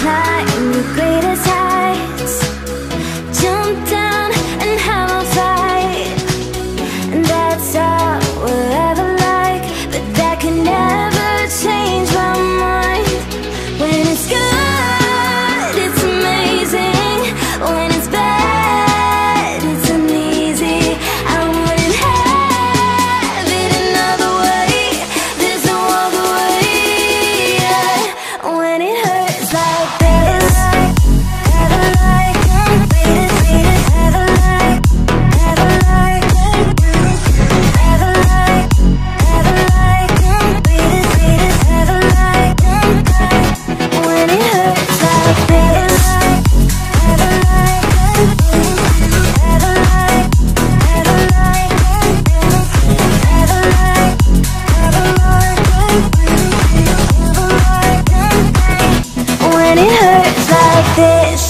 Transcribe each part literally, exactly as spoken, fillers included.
climb the greatest heights, jump down and have a fight. And that's all we'll ever like, but that can never change my mind. When it's good, it's amazing. When it's bad, it's uneasy. I wouldn't have it another way. There's no other way. Yeah. When it hurts like this, ever like, ever like, ever like, ever like, ever like, ever like, ever like. When it hurts like this, ever like, ever like, ever like, ever like, ever like. When it hurts like this,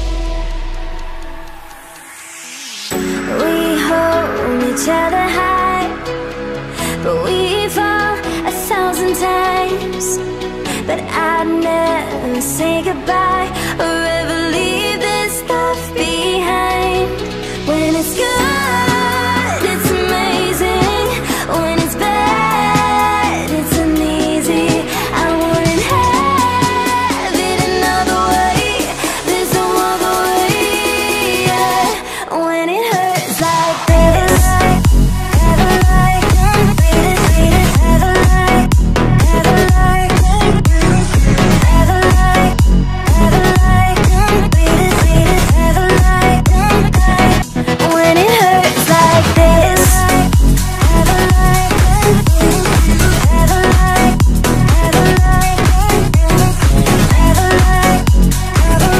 we hold each other high, but we fall a thousand times. But I'd never say goodbye or ever leave this stuff behind. When it's good, it's amazing. When it's bad, it's uneasy. I wouldn't have it another way. There's no other way. Yeah. When it hurts like this, ever like, ever like, ever like, ever like, ever like, ever like. When it hurts like this, ever like, ever like, ever like, ever like, ever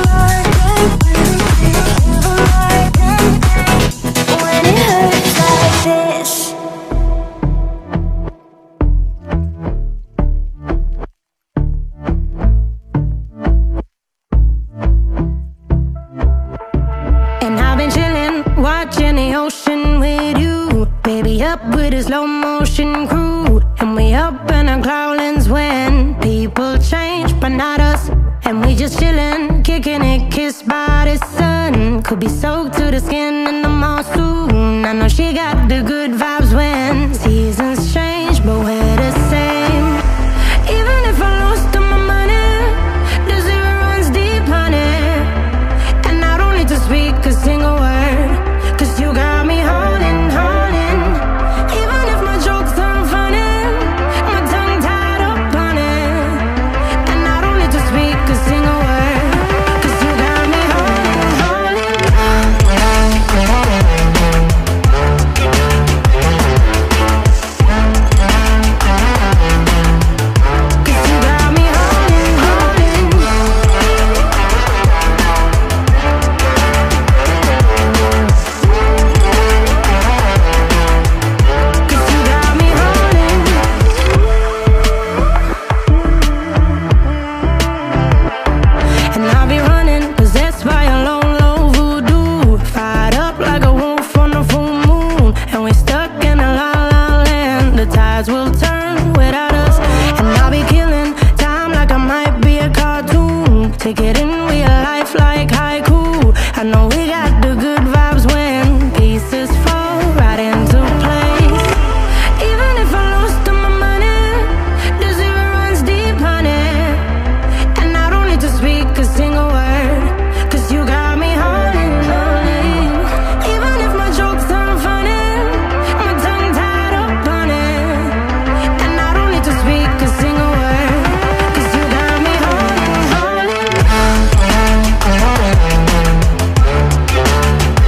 like. When it hurts like this. And I've been chillin', watching the ocean with you. Baby, up with a slow motion crew. And we up in our clouds when people change, but not us. And we just chillin', kicking it, kissed by the sun. Could be soaked to the skin in the mall soon. I know she got the good vibes when seasons change, but we're the same. Even if I lost all my money, the zero runs deep, honey. And I don't need to speak a single word, cause you got me holding, holding. Even if my jokes aren't funny, my tongue tied up on it. And I don't need to speak a single word, cause you got me holding, holding. Cause you got me holding, holding. Cause you got me holding. And I'll be running, possessed by a low, low voodoo. Fired up like a wolf on a full moon. And we stuck in a la la land. The tides will turn without us. And I'll be killing time like I might be a cartoon. Take it in real life like haiku. I know we got the good vibes when pieces fall right into place. Even if I lost all my money, the zero runs deep, honey. And I don't need to speak a single word, cause you got me holding, holding. Even if my jokes aren't funny, my tongue tied up on it. And I don't need to speak a single word, cause you got me holding, holding.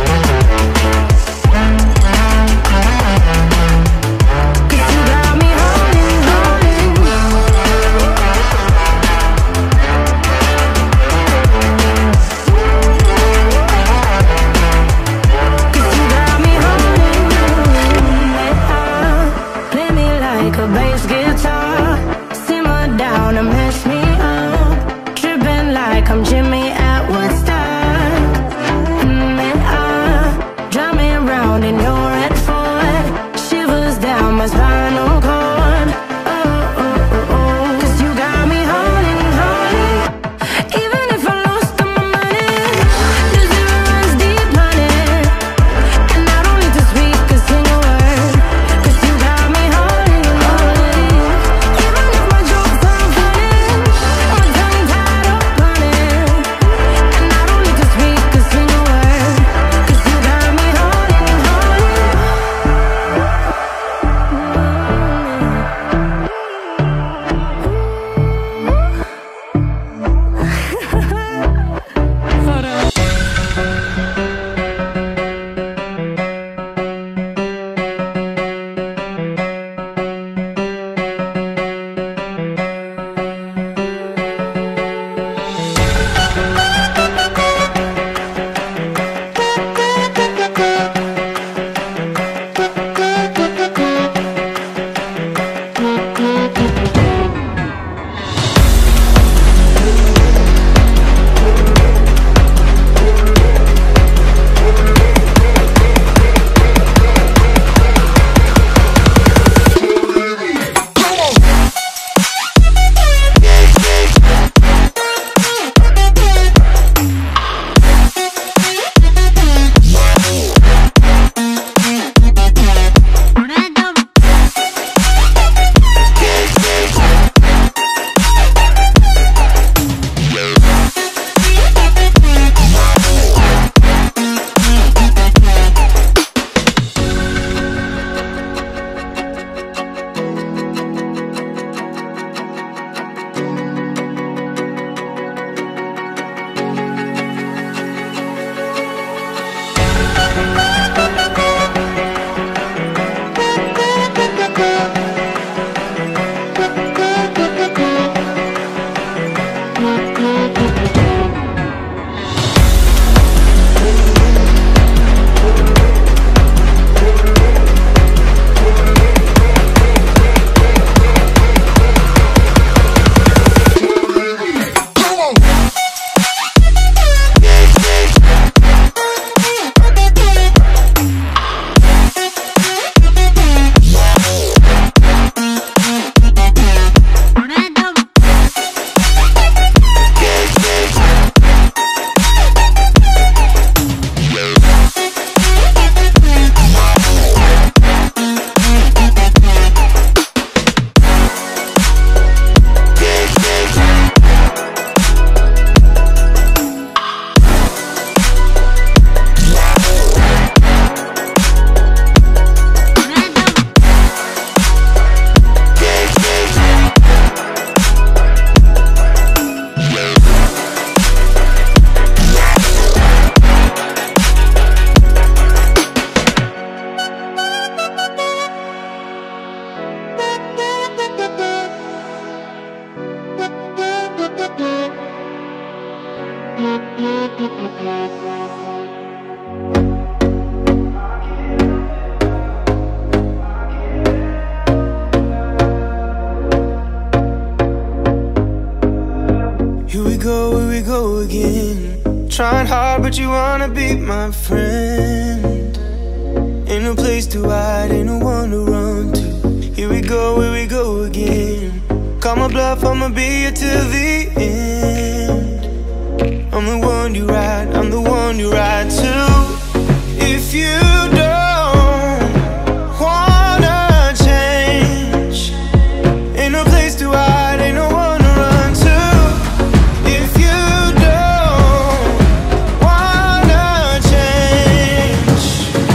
Here we go, here we go again. Trying hard, but you wanna be my friend. Ain't no place to hide, ain't no one to run to. Here we go, here we go again. Call my bluff, I'ma be here till the end. I'm the one you ride, I'm the one you ride to. If you don't wanna change, ain't no place to hide, ain't no one to run to. If you don't wanna change,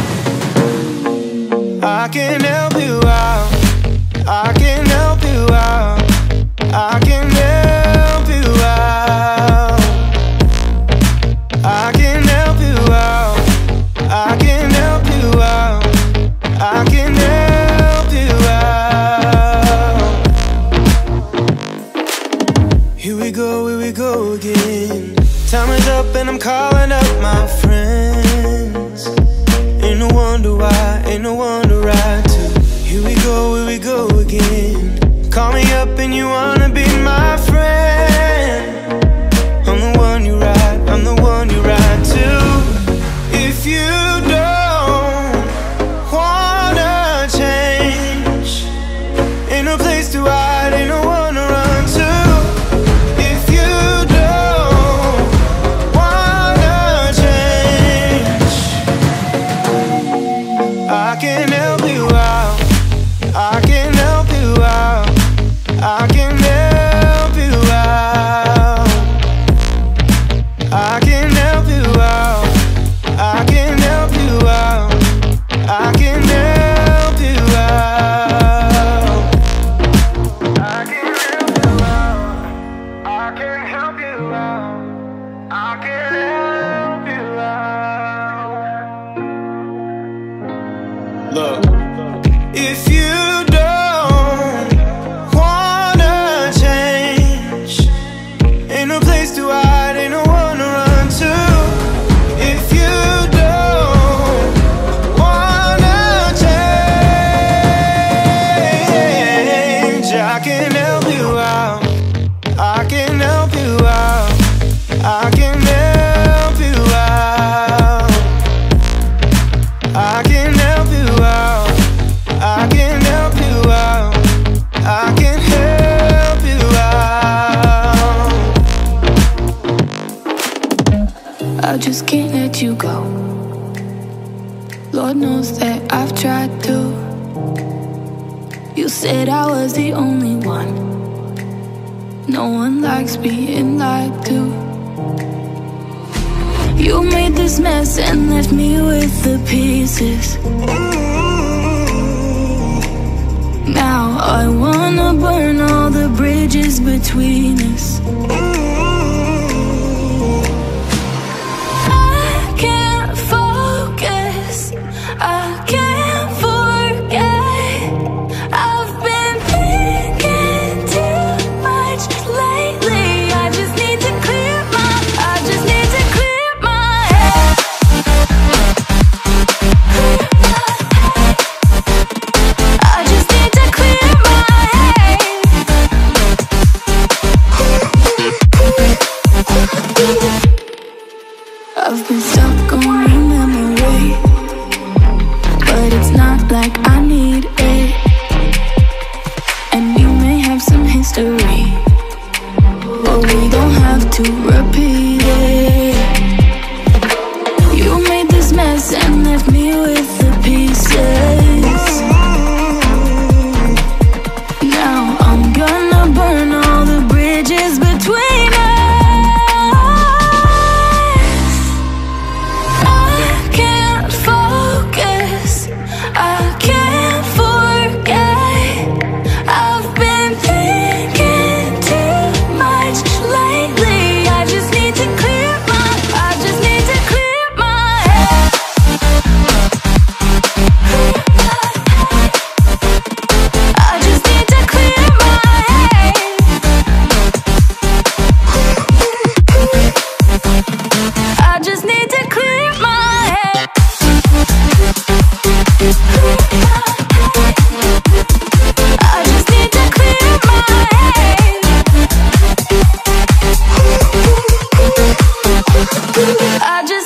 I can help you out, I can help you out, I can help you out, I can help you out, I can help you out, I can help you out. Here we go, here we go again. Time is up and I'm calling up my friends. Ain't no wonder why, ain't no one to ride to. Here we go, here we go again. Call me up and you wanna be my friend. I'm the one you ride, I'm the one you ride to. If you don't wanna change, ain't no place to hide, ain't no one to run to. If you don't wanna change, I can help you out, I can help you out, I can help you out, I can help you out, I can help you out, I can help you out, I can help you out, I can help you out, I can help you out. Look, if you don't wanna change, ain't no place to hide, ain't no one to run to. If you don't wanna change, I can help you out, I can help you out, I can help you out, I can help you out, I can help you out, I can help you out. I just can't let you go. Lord knows that I've tried to. You said I was the only one. No one likes being lied to. You made this mess and left me with the pieces. Now I wanna burn all the bridges between us. I can't focus, I can't forget. I've been thinking too much lately. I just need to clear my, I just need to clear my head. Clear my head. I just need to clear my head. I've been stuck on your memory, but it's not like I need it. And we may have some history, but we don't have to repeat it. You made this mess and left me with the pieces. Now I'm gonna burn all the bridges between us. I just